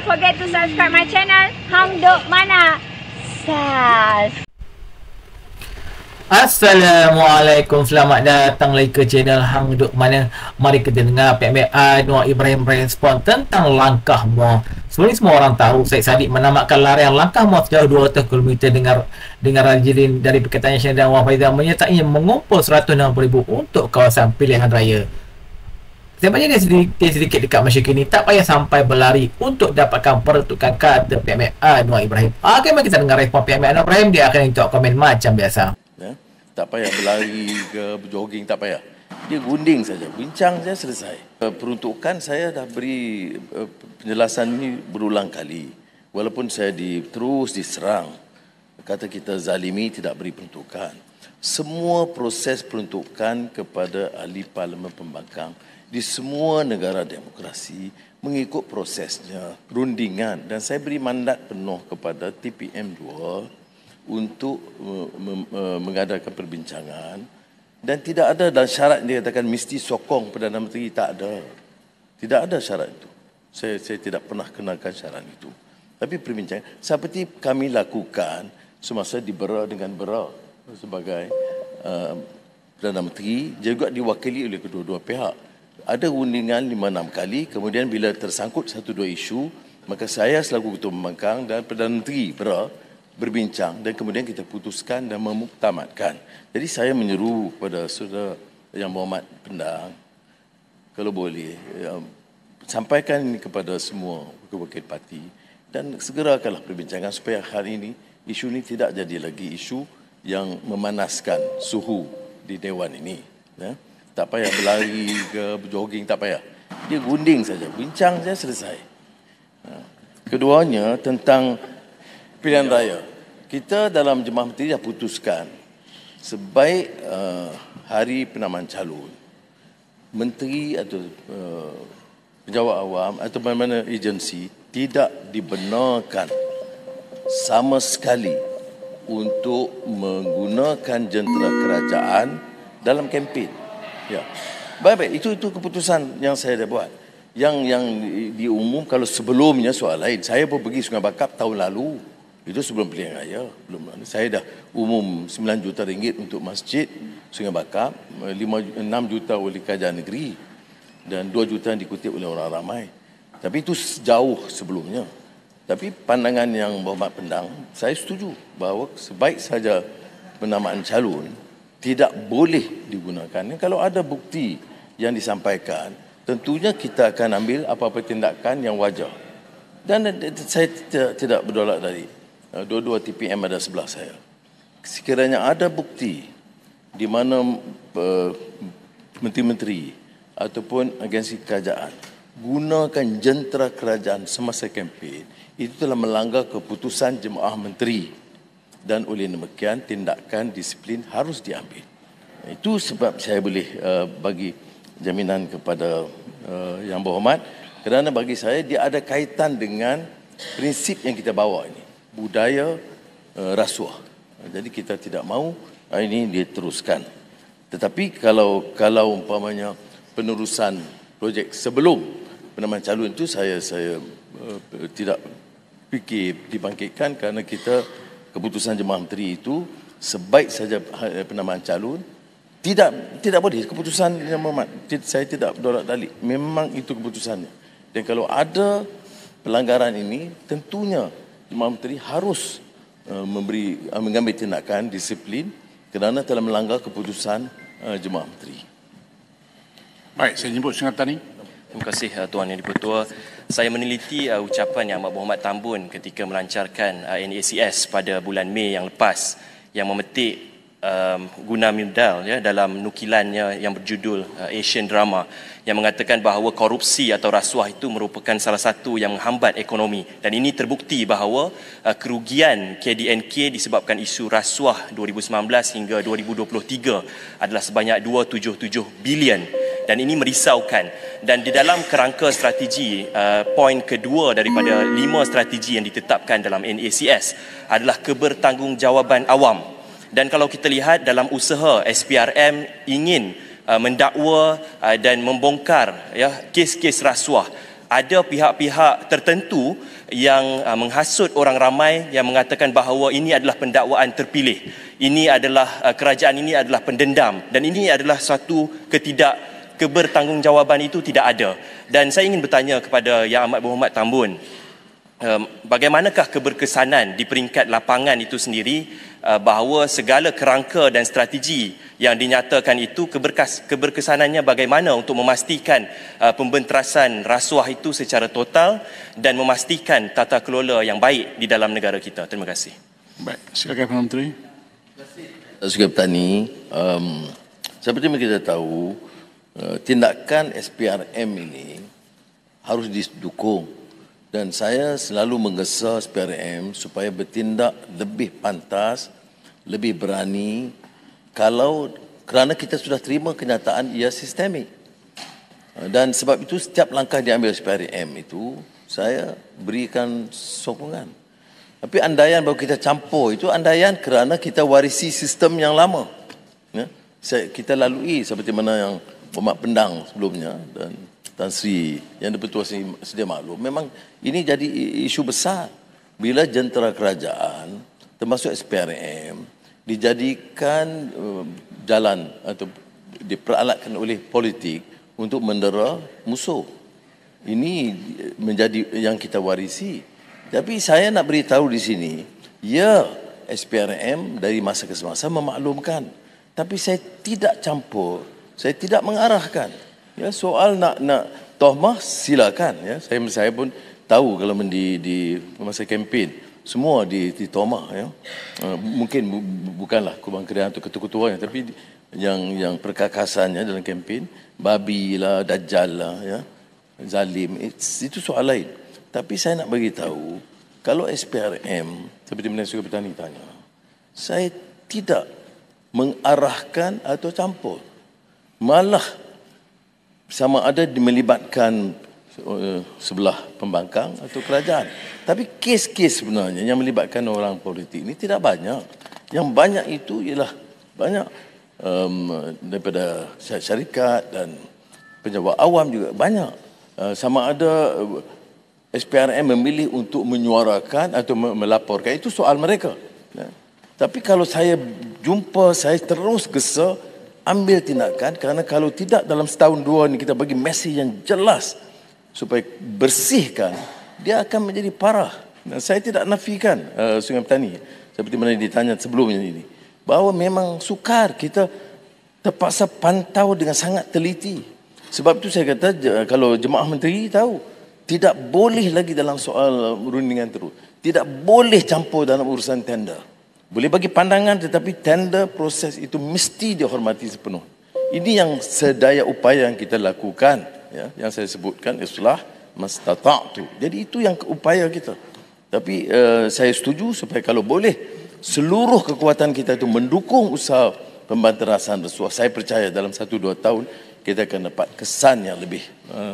don't forget to subscribe my channel Hang Duk Mana. Sas. Assalamualaikum, selamat datang lagi ke channel Hang Duk Mana. Mari kita dengar Pihak Anwar Ibrahim berespon tentang langkah MUA. Sebenarnya semua orang tahu Syed Saddiq menamatkan larian langkah MUA sejauh 200 km dengan rajin dari Perkataan Nasional dan Wang Faizal menyertai mengumpul 160,000 untuk kawasan pilihan raya. Sebenarnya dia sedikit dekat masa kini, tak payah sampai berlari untuk dapatkan peruntukan, kata Pihak Anwar Ibrahim. Okey, mari kita dengar respon Pihak Anwar Ibrahim. Dia akan letak komen macam biasa. Tak payah berlari ke berjoging, tak payah. Dia gunting saja, bincang saja, selesai. Peruntukan saya dah beri penjelasan ini berulang kali. Walaupun saya terus diserang, kata kita zalimi, tidak beri peruntukan. Semua proses peruntukan kepada ahli Parlimen Pembangkang di semua negara demokrasi mengikut prosesnya, rundingan. Dan saya beri mandat penuh kepada TPM2 untuk mengadakan perbincangan, dan tidak ada dalam syarat dia katakan mesti sokong Perdana Menteri, tak ada. Tidak ada syarat itu. Saya tidak pernah kenalkan syarat itu. Tapi perbincangan seperti kami lakukan semasa dibera dengan bera sebagai Perdana Menteri, juga diwakili oleh kedua-dua pihak. Ada rundingan 5-6 kali, kemudian bila tersangkut 1-2 isu, maka saya selaku Ketua Pembangkang dan Perdana Menteri berbincang dan kemudian kita putuskan dan memuktamadkan. Jadi saya menyeru kepada saudara Yang Berhormat Pendang, kalau boleh sampaikan ini kepada semua wakil-wakil parti dan segerakanlah perbincangan supaya hari ini isu ini tidak jadi lagi isu yang memanaskan suhu di Dewan ini. Ya? Tak payah berlari ke berjoging, tak payah. Dia gunting saja, bincang saja, selesai. Keduanya tentang pilihan raya. Kita dalam Jemaah Menteri dah putuskan sebaik hari penamaan calon, menteri atau pejabat awam atau mana-mana agensi tidak dibenarkan sama sekali untuk menggunakan jentera kerajaan dalam kempen. Ya. Baik, itu keputusan yang saya dah buat. Yang diumum kalau sebelumnya soal lain. Saya pun pergi Sungai Bakap tahun lalu. Itu sebelum pilihan raya. Saya dah umum 9 juta ringgit untuk masjid Sungai Bakap, 6 juta oleh kerajaan negeri dan 2 juta yang dikutip oleh orang ramai. Tapi itu jauh sebelumnya. Tapi pandangan Yang Berhormat Pendang, saya setuju bahawa sebaik saja penamaan calon tidak boleh digunakan. Kalau ada bukti yang disampaikan, tentunya kita akan ambil apa-apa tindakan yang wajar. Dan saya tidak berdolak dari dua-dua TPM ada sebelah saya. Sekiranya ada bukti di mana menteri-menteri ataupun agensi kerajaan gunakan jentera kerajaan semasa kempen, itu telah melanggar keputusan Jemaah Menteri dan oleh demikian tindakan disiplin harus diambil. Itu sebab saya boleh bagi jaminan kepada Yang Berhormat, kerana bagi saya dia ada kaitan dengan prinsip yang kita bawa ini, budaya rasuah. Jadi kita tidak mahu ini diteruskan. Tetapi kalau umpamanya penerusan projek sebelum penamaan calon itu saya tidak fikir dibangkitkan, kerana kita keputusan Jemaah Menteri itu sebaik saja penamaan calon tidak boleh. Keputusan Yang Berhormat, saya tidak berdolak dalik, memang itu keputusannya. Dan kalau ada pelanggaran ini, tentunya Jemaah Menteri harus mengambil tindakan disiplin kerana telah melanggar keputusan Jemaah Menteri. Baik, saya jemput Sengatan ini. Terima kasih Tuan Yang Di-Pertua. Saya meneliti ucapan Yang Amat Berhormat Tambun ketika melancarkan NACS pada bulan Mei yang lepas, yang memetik Guna Myrdal dalam nukilannya yang berjudul Asian Drama, yang mengatakan bahawa korupsi atau rasuah itu merupakan salah satu yang menghambat ekonomi, dan ini terbukti bahawa kerugian KDNK disebabkan isu rasuah 2019 hingga 2023 adalah sebanyak 277 bilion, dan ini merisaukan. Dan di dalam kerangka strategi, poin kedua daripada 5 strategi yang ditetapkan dalam NACS adalah kebertanggungjawabban awam. Dan kalau kita lihat dalam usaha SPRM ingin mendakwa dan membongkar kes-kes rasuah, ada pihak-pihak tertentu yang menghasut orang ramai yang mengatakan bahawa ini adalah pendakwaan terpilih. Ini adalah kerajaan ini adalah pendendam dan ini adalah suatu kebertanggungjawaban itu tidak ada. Dan saya ingin bertanya kepada Yang Amat Berhormat Tambun, bagaimanakah keberkesanan di peringkat lapangan itu sendiri bahawa segala kerangka dan strategi yang dinyatakan itu keberkesanannya bagaimana untuk memastikan pembenterasan rasuah itu secara total dan memastikan tata kelola yang baik di dalam negara kita. Terima kasih. Baik, silakan Perdana Menteri. Segi Petani, seperti yang kita tahu, tindakan SPRM ini harus didukung dan saya selalu menggesa SPRM supaya bertindak lebih pantas, lebih berani kerana kita sudah terima kenyataan ia sistemik. Dan sebab itu setiap langkah diambil SPRM itu saya berikan sokongan. Tapi andaian bahawa kita campur itu andaian kerana kita warisi sistem yang lama. Ya? Kita lalui seperti mana yang Berhormat Pendang sebelumnya dan Tan Sri yang di-Pertua sedia maklum. Memang ini jadi isu besar bila jentera kerajaan termasuk SPRM dijadikan jalan atau diperalatkan oleh politik untuk mendera musuh. Ini menjadi yang kita warisi. Tapi saya nak beritahu di sini, ya SPRM dari masa ke semasa memaklumkan. Tapi saya tidak campur, saya tidak mengarahkan. Ya, soal nak tohmah silakan. Ya, saya pun tahu kalau di masa kempen semua di tohmah. Ya, mungkin bukanlah Kubang Kedah atau ketua-ketuanya, tapi yang perkakasannya dalam kempen, babi lah, dajjal lah, ya, zalim, itu soal lain. Tapi saya nak bagi tahu, kalau SPRM seperti mana Suri Petani tanya, saya tidak mengarahkan atau campur. Malah sama ada melibatkan sebelah pembangkang atau kerajaan. Tapi kes-kes sebenarnya yang melibatkan orang politik ini tidak banyak. Yang banyak itu ialah banyak daripada syarikat dan pejabat awam juga banyak. Sama ada SPRM memilih untuk menyuarakan atau melaporkan, itu soal mereka. Tapi kalau saya jumpa, saya terus gesa ambil tindakan, kerana kalau tidak dalam setahun dua ni kita bagi mesej yang jelas supaya bersihkan, dia akan menjadi parah. Dan saya tidak nafikan Sungai Petani seperti mana ditanya sebelumnya ini, bahawa memang sukar kita terpaksa pantau dengan sangat teliti. Sebab itu saya kata kalau jemaah menteri tahu, tidak boleh lagi dalam soal rundingan terus, tidak boleh campur dalam urusan tender. Boleh bagi pandangan, tetapi tender proses itu mesti dihormati sepenuh. Ini yang sedaya upaya yang kita lakukan, ya, yang saya sebutkan islah mastata'tu. Jadi itu yang upaya kita. Tapi saya setuju supaya kalau boleh seluruh kekuatan kita itu mendukung usaha pembanterasan rasuah. Saya percaya dalam 1-2 tahun kita akan dapat kesan yang lebih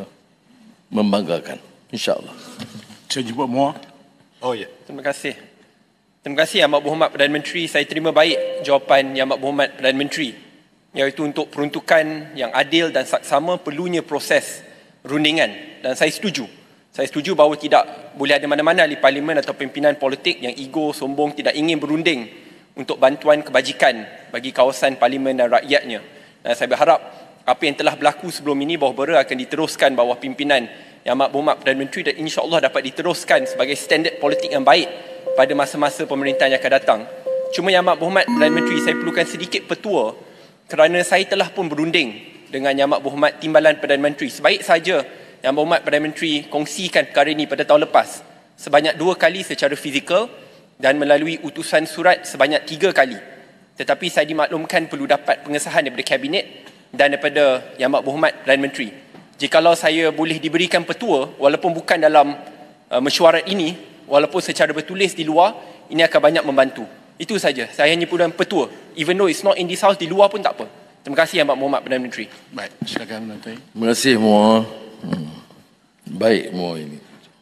membanggakan, insya-Allah. Saya jumpa Muar. Oh ya, terima kasih. Terima kasih Yang Amat Berhormat Perdana Menteri. Saya terima baik jawapan Yang Amat Berhormat Perdana Menteri, iaitu untuk peruntukan yang adil dan saksama perlunya proses rundingan. Dan saya setuju. Saya setuju bahawa tidak boleh ada mana-mana ahli parlimen atau pimpinan politik yang ego, sombong, tidak ingin berunding untuk bantuan kebajikan bagi kawasan parlimen dan rakyatnya. Dan saya berharap apa yang telah berlaku sebelum ini bahawa akan diteruskan bawah pimpinan Yang Amat Berhormat Perdana Menteri dan insya-Allah dapat diteruskan sebagai standard politik yang baik pada masa-masa pemerintahan yang akan datang. Cuma Yang Amat Berhormat Perdana Menteri, saya perlukan sedikit petua kerana saya telah pun berunding dengan Yang Amat Berhormat Timbalan Perdana Menteri. Sebaik saja Yang Amat Berhormat Perdana Menteri kongsikan perkara ini pada tahun lepas sebanyak 2 kali secara fizikal dan melalui utusan surat sebanyak 3 kali. Tetapi saya dimaklumkan perlu dapat pengesahan daripada Kabinet dan daripada Yang Amat Berhormat Perdana Menteri. Jikalau saya boleh diberikan petua, walaupun bukan dalam mesyuarat ini, walaupun secara bertulis di luar, ini akan banyak membantu. Itu saja. Saya hanya perlukan petua. Even though it's not in this house, di luar pun tak apa. Terima kasih Yang Amat Berhormat Perdana Menteri. Baik, silakan Menteri. Terima kasih Muar. Baik Muar ini.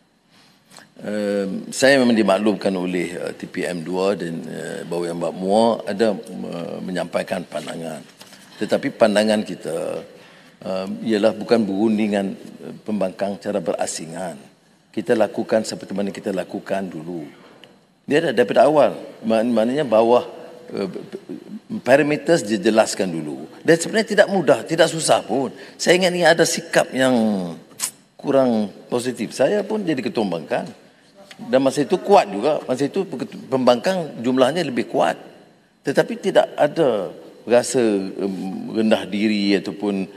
Saya memang dimaklumkan oleh TPM2 dan bahawa Yang Muar ada menyampaikan pandangan. Tetapi pandangan kita ialah bukan berundingan pembangkang cara berasingan. Kita lakukan seperti mana kita lakukan dulu. Dia ada daripada awal. Maknanya bawah parameters dijelaskan dulu. Dan sebenarnya tidak mudah, tidak susah pun. Saya ingat ni ada sikap yang kurang positif. Saya pun jadi ketua pembangkang. Dan masa itu kuat juga. Masa itu pembangkang jumlahnya lebih kuat. Tetapi tidak ada rasa rendah diri ataupun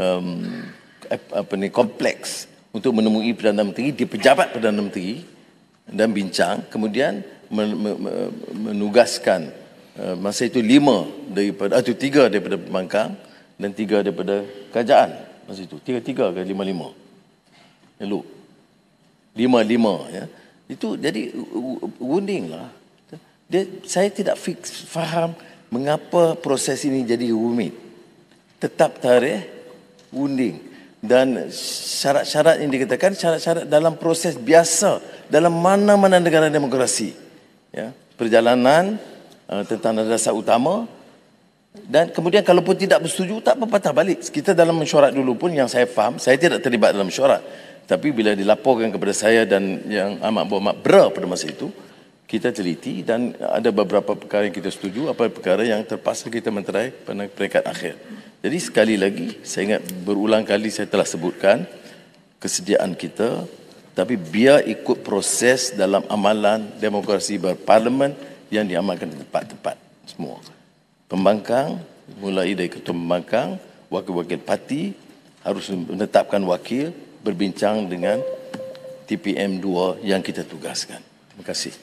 kompleks untuk menemui Perdana Menteri di pejabat Perdana Menteri dan bincang, kemudian menugaskan masa itu 3 daripada pembangkang dan 3 daripada kerajaan. Masa itu 3 ke 5 lalu 5 ya. Itu jadi wounding lah. Saya tidak faham mengapa proses ini jadi rumit. Tetap tarikh wounding. Dan syarat-syarat yang dikatakan syarat-syarat dalam proses biasa dalam mana-mana negara demokrasi, ya, perjalanan tentang dasar utama. Dan kemudian kalaupun tidak bersetuju, tak apa, patah balik. Kita dalam mesyuarat dulu pun, yang saya faham, saya tidak terlibat dalam mesyuarat, tapi bila dilaporkan kepada saya dan yang amat berhormat BRA pada masa itu, kita teliti dan ada beberapa perkara yang kita setuju, apa perkara yang terpaksa kita menterai pada peringkat akhir. Jadi sekali lagi, saya ingat berulang kali saya telah sebutkan kesediaan kita, tapi biar ikut proses dalam amalan demokrasi berparlimen yang diamalkan di tempat-tempat semua. Pembangkang, mulai dari ketua pembangkang, wakil-wakil parti harus menetapkan wakil, berbincang dengan TPM 2 yang kita tugaskan. Terima kasih.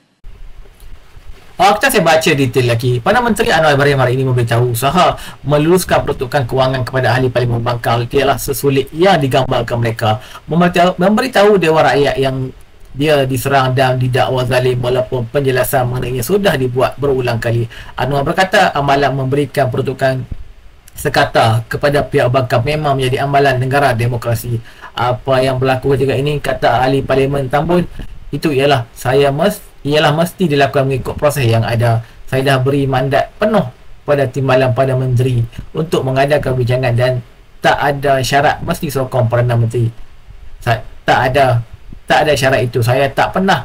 Kita saya baca detail lagi. Perdana Menteri Anwar Ibrahim hari ini memberitahu usaha meluluskan peruntukan kewangan kepada ahli Parlimen Pembangkang ialah sesulit yang digambarkan mereka. Memberitahu Dewan Rakyat yang dia diserang dan didakwa zalim walaupun penjelasan mengenainya sudah dibuat berulang kali. Anwar berkata amalan memberikan peruntukan sekata kepada pihak pembangkang memang menjadi amalan negara demokrasi. Apa yang berlaku ketika ini, kata ahli Parlimen Tambun, itu ialah mesti dilakukan mengikut proses yang ada. Saya dah beri mandat penuh pada timbalan Perdana Menteri untuk mengadakan bincangan dan tak ada syarat mesti sokong Perdana Menteri. Tak ada syarat itu. Saya tak pernah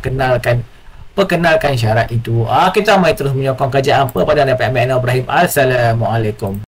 perkenalkan syarat itu. Kita mari terus menyokong kerajaan Perdana Menteri Anwar Ibrahim. Assalamualaikum.